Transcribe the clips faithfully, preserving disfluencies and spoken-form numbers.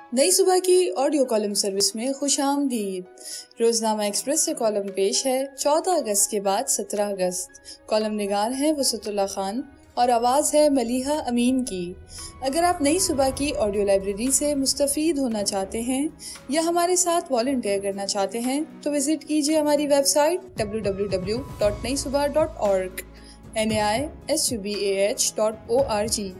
نئی صبح کی آڈیو کالم سروس میں خوش آمدید۔ روزنامہ ایکسپریس سے کالم پیش ہے چودہ اگست کے بعد سترہ اگست۔ کالم نگار ہیں وسعت اللہ خان اور آواز ہے ملیحہ امین کی۔ اگر آپ نئی صبح کی آڈیو لائبریری سے مستفید ہونا چاہتے ہیں یا ہمارے ساتھ والنٹیئر کرنا چاہتے ہیں تو وزٹ کیجیے ہماری website W W W dot Nai Subh dot org N A I S U B A H dot O R G.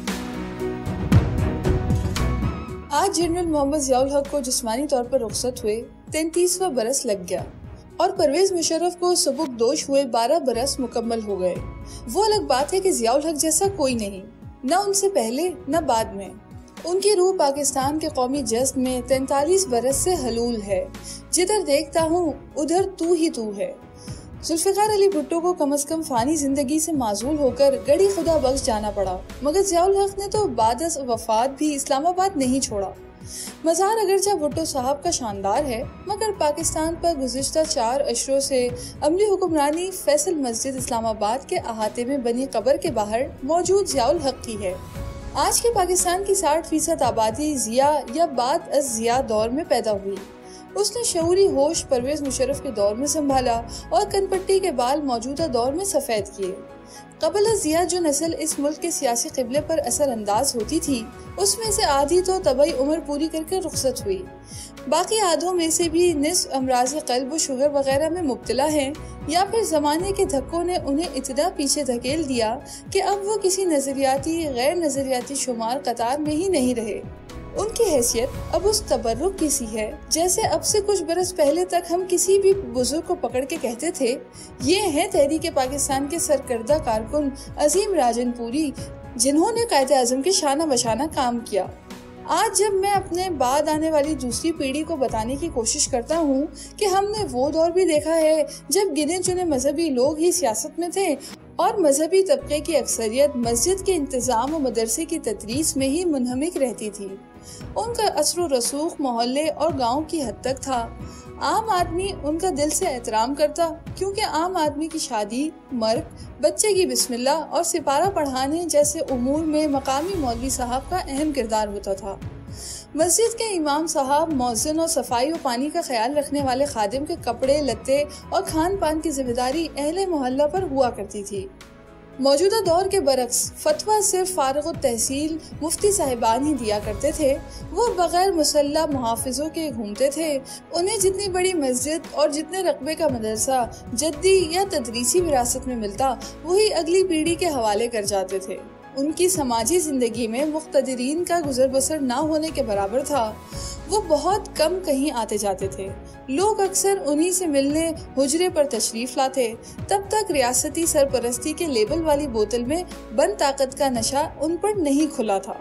آج جنرل محمد ضیاء الحق کو جسمانی طور پر رخصت ہوئے تینتیسواں برس لگ گیا اور پرویز مشرف کو سبک دوش ہوئے بارہ برس مکمل ہو گئے۔ وہ الگ بات ہے کہ ضیاء الحق جیسا کوئی نہیں، نہ ان سے پہلے نہ بعد میں۔ ان کی روح پاکستان کے قومی جذب میں تینتالیس برس سے حلول ہے۔ جدھر دیکھتا ہوں ادھر تو ہی تو ہے۔ ذوالفقار علی بھٹو کو کم از کم فانی زندگی سے معزول ہو کر گڑی خدا بخش جانا پڑا، مگر ضیاء الحق نے تو بعد از وفات بھی اسلام آباد نہیں چھوڑا۔ مزار اگرچہ بھٹو صاحب کا شاندار ہے، مگر پاکستان پر گزشتہ چار اشروں سے عملی حکمرانی فیصل مسجد اسلام آباد کے احاطے میں بنی قبر کے باہر موجود ضیاء الحق کی ہے۔ آج کے پاکستان کی ساٹھ فیصد آبادی ضیاء یا بعد از ضیاء دور میں پیدا ہوئی۔ اس نے شعوری ہوش پرویز مشرف کے دور میں سنبھالا اور کن پٹی کے بال موجودہ دور میں سفید کیے۔ قبل از ضیاء جو نسل اس ملک کے سیاسی قبلے پر اثر انداز ہوتی تھی، اس میں سے آدھی تو طبعی عمر پوری کر کے رخصت ہوئی۔ باقی آدھوں میں سے بھی نصف امراض قلب و شوگر وغیرہ میں مبتلا ہیں، یا پھر زمانے کے دھکوں نے انہیں اتنا پیچھے دھکیل دیا کہ اب وہ کسی نظریاتی غیر نظریاتی شمار قطار میں ہی نہیں رہے۔ ان کی حیثیت اب اس تبرک کی سی ہے جیسے اب سے کچھ برس پہلے تک ہم کسی بھی بزرگ کو پکڑ کے کہتے تھے، یہ ہیں تحریک پاکستان کے سرکردہ کارکن عظیم راجن پوری، جنہوں نے قائد اعظم کے شانہ بشانہ کام کیا۔ آج جب میں اپنے بعد آنے والی دوسری پیڑھی کو بتانے کی کوشش کرتا ہوں کہ ہم نے وہ دور بھی دیکھا ہے جب گنے چنے مذہبی لوگ ہی سیاست میں تھے اور مذہبی طبقے کی اکثریت مسجد کے انتظام و مدرسے کی تدریس میں ہی منہمک رہتی تھی، ان کا اثر و رسوخ محلے اور گاؤں کی حد تک تھا۔ عام آدمی ان کا دل سے احترام کرتا، کیونکہ عام آدمی کی شادی، مرگ، بچے کی بسم اللہ اور سپارہ پڑھانے جیسے امور میں مقامی مولوی صاحب کا اہم کردار ہوتا تھا۔ مسجد کے امام صاحب، مؤذن اور صفائی و پانی کا خیال رکھنے والے خادم کے کپڑے لتے اور کھان پان کی ذمہ داری اہل محلہ پر ہوا کرتی تھی۔ موجودہ دور کے برعکس فتویٰ صرف فارغ التحصیل مفتی صاحبان ہی دیا کرتے تھے۔ وہ بغیر مسلح محافظوں کے گھومتے تھے۔ انہیں جتنی بڑی مسجد اور جتنے رقبے کا مدرسہ جدی یا تدریسی وراثت میں ملتا، وہی اگلی پیڑھی کے حوالے کر جاتے تھے۔ ان کی سماجی زندگی میں مقتدرین کا گزر بسر نہ ہونے کے برابر تھا۔ وہ بہت کم کہیں آتے جاتے تھے۔ لوگ اکثر انہی سے ملنے حجرے پر تشریف لاتے۔ تب تک ریاستی سرپرستی کے لیبل والی بوتل میں بند طاقت کا نشہ ان پر نہیں کھلا تھا۔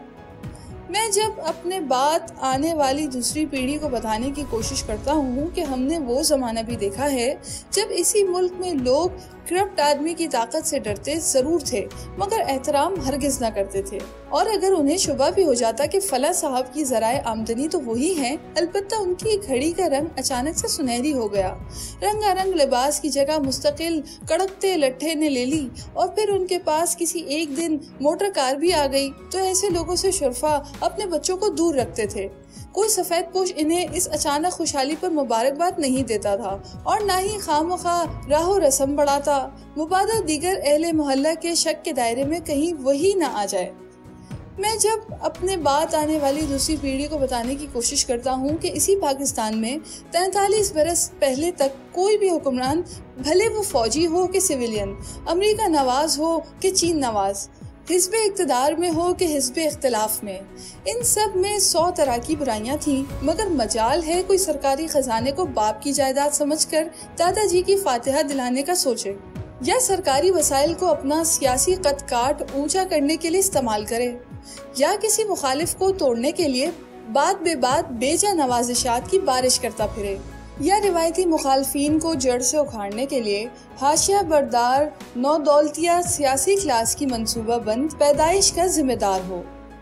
میں جب اپنے بعد آنے والی دوسری پیڑھی کو بتانے کی کوشش کرتا ہوں کہ ہم نے وہ زمانہ بھی دیکھا ہے جب اسی ملک میں لوگ کرپٹ آدمی کی طاقت سے ڈرتے ضرور تھے، مگر احترام ہرگز نہ کرتے تھے، اور اگر انہیں شبہ بھی ہو جاتا کہ فلاں صاحب کی ذرائع آمدنی تو وہی ہیں، البتہ ان کی گھڑی کا رنگ اچانک سے سنہری ہو گیا، رنگا رنگ لباس کی جگہ مستقل کڑکتے لٹھے نے لے لی، اور پھر ان کے پاس کسی ایک دن موٹر کار بھی آ گئی، تو ایسے لوگوں سے شرفا اپنے بچوں کو دور رکھتے تھے۔ کوئی سفید پوش انہیں اس اچانک خوشحالی پر مبارکباد نہیں دیتا تھا، اور نہ ہی خواہ مخواہ راہ و رسم بڑھاتا، مبادا دیگر اہل محلہ کے شک کے دائرے میں کہیں وہی نہ آ جائے۔ میں جب اپنے بعد آنے والی دوسری پیڑھی کو بتانے کی کوشش کرتا ہوں کہ اسی پاکستان میں تینتالیس برس پہلے تک کوئی بھی حکمران، بھلے وہ فوجی ہو کہ سویلین، امریکہ نواز ہو کہ چین نواز، حزب اقتدار میں ہو کہ حزب اختلاف میں، ان سب میں سو طرح کی برائیاں تھیں، مگر مجال ہے کوئی سرکاری خزانے کو باپ کی جائیداد سمجھ کر دادا جی کی فاتحہ دلانے کا سوچے، یا سرکاری وسائل کو اپنا سیاسی قد کاٹ اونچا کرنے کے لیے استعمال کرے، یا کسی مخالف کو توڑنے کے لیے بات بے بات بے جا نوازشات کی بارش کرتا پھرے، یا روایتی مخالفین کو جڑ سے اکھاڑنے کے لیے حاشیہ بردار نو دولتیہ سیاسی کلاس کی منصوبہ بند پیدائش کا ذمہ دار ہو۔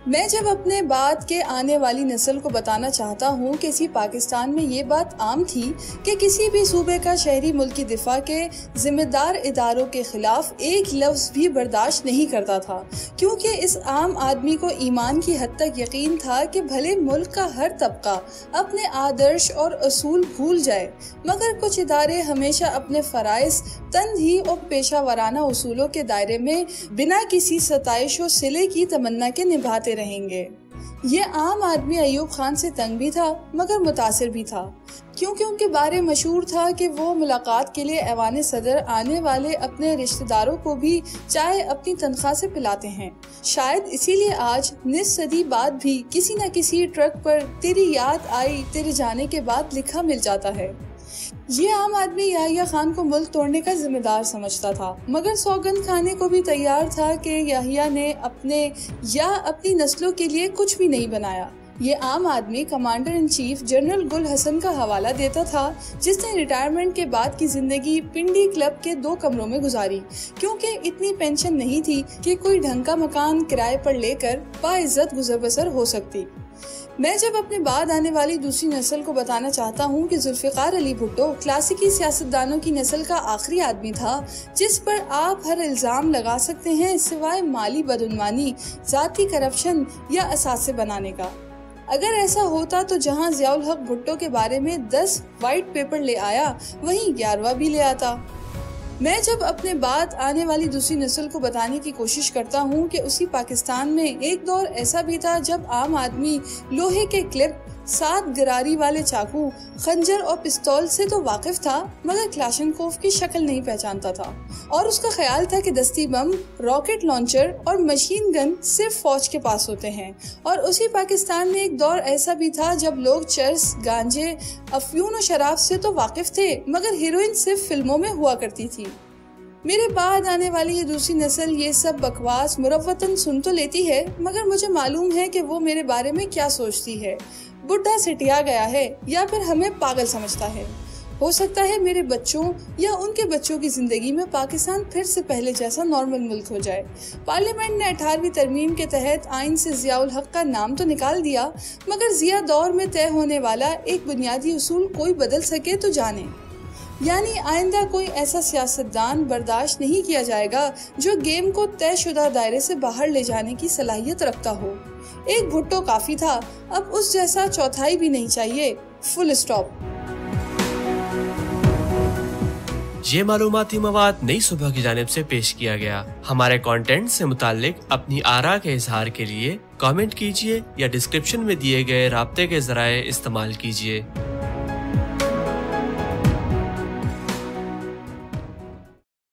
میں جب اپنے بعد کے آنے والی نسل کو بتانا چاہتا ہوں کہ اسی پاکستان میں یہ بات عام تھی کہ کسی بھی صوبے کا شہری ملک کی دفاع کے ذمہ دار اداروں کے خلاف ایک لفظ بھی برداشت نہیں کرتا تھا، کیونکہ اس عام آدمی کو ایمان کی حد تک یقین تھا کہ بھلے ملک کا ہر طبقہ اپنے آدرش اور اصول بھول جائے، مگر کچھ ادارے ہمیشہ اپنے فرائض تنظیحی اور پیشہ ورانہ اصولوں کے دائرے میں بنا کسی ستائش و صلے کی تمنا کے نبھاتے رہیں گے۔ یہ عام آدمی ایوب خان سے تنگ بھی تھا مگر متاثر بھی تھا، کیونکہ ان کے بارے مشہور تھا کہ وہ ملاقات کے لیے ایوان صدر آنے والے اپنے رشتہ داروں کو بھی چائے اپنی تنخواہ سے پلاتے ہیں۔ شاید اسی لیے آج نصف صدی بعد بھی کسی نہ کسی ٹرک پر تیری یاد آئی تیرے جانے کے بعد لکھا مل جاتا ہے۔ یہ عام آدمی یحییٰ خان کو ملک توڑنے کا ذمہ دار سمجھتا تھا، مگر سوگند کھانے کو بھی تیار تھا کہ یحییٰ نے اپنے یا اپنی نسلوں کے لیے کچھ بھی نہیں بنایا۔ یہ عام آدمی commander in chief general Gul Hasan کا حوالہ دیتا تھا، جس نے ریٹائرمنٹ کے بعد کی زندگی پنڈی کلب کے دو کمروں میں گزاری، کیونکہ اتنی پینشن نہیں تھی کہ کوئی ڈھنگ کا مکان کرائے پر لے کر باعزت گزر بسر ہو سکتی۔ میں جب اپنے بعد آنے والی دوسری نسل کو بتانا چاہتا ہوں کہ ذوالفقار علی بھٹو کلاسیکی سیاستدانوں کی نسل کا آخری آدمی تھا جس پر آپ ہر الزام لگا سکتے ہیں سوائے مالی بدعنوانی، ذاتی کرپشن یا اثاثے بنانے کا۔ اگر ایسا ہوتا تو جہاں ضیاء الحق بھٹو کے بارے میں دس وائٹ پیپر لے آیا، وہیں گیارہواں بھی لے آتا۔ میں جب اپنے بعد آنے والی دوسری نسل کو بتانے کی کوشش کرتا ہوں کہ اسی پاکستان میں ایک دور ایسا بھی تھا جب عام آدمی لوہے کے کلپ، سات گراری والے چاقو، خنجر اور پستول سے تو واقف تھا مگر کلاشنکوف کی شکل نہیں پہچانتا تھا، اور اس کا خیال تھا کہ دستی بم، راکٹ لانچر اور مشین گن صرف فوج کے پاس ہوتے ہیں۔ اور اسی پاکستان میں ایک دور ایسا بھی تھا جب لوگ چرس، گانجے، افیون و شراب سے تو واقف تھے مگر ہیروئن صرف فلموں میں ہوا کرتی تھی۔ میرے بعد آنے والی یہ دوسری نسل یہ سب بکواس مروتاً سن تو لیتی ہے، مگر مجھے معلوم ہے کہ وہ میرے بارے میں کیا سوچتی ہے۔ بڈھا سٹیا گیا ہے یا پھر ہمیں پاگل سمجھتا ہے۔ ہو سکتا ہے میرے بچوں یا ان کے بچوں کی زندگی میں پاکستان پھر سے پہلے جیسا نارمل ملک ہو جائے۔ پارلیمنٹ نے اٹھارہویں ترمیم کے تحت آئین سے ضیاء الحق کا نام تو نکال دیا، مگر ضیاء دور میں طے ہونے والا ایک بنیادی اصول کوئی بدل سکے تو جانے، یعنی آئندہ کوئی ایسا سیاستدان برداشت نہیں کیا جائے گا جو گیم کو طے شدہ دائرے سے باہر لے جانے کی صلاحیت رکھتا ہو۔ ایک بھٹو کافی تھا، اب اس جیسا چوتھائی بھی نہیں چاہیے۔ Full stop. یہ معلوماتی مواد نئی صبح کی جانب سے پیش کیا گیا۔ ہمارے کانٹینٹ سے متعلق اپنی آراء کے اظہار کے لیے کامنٹ کیجیے یا ڈسکرپشن میں دیے گئے رابطے کے ذرائع استعمال کیجیے۔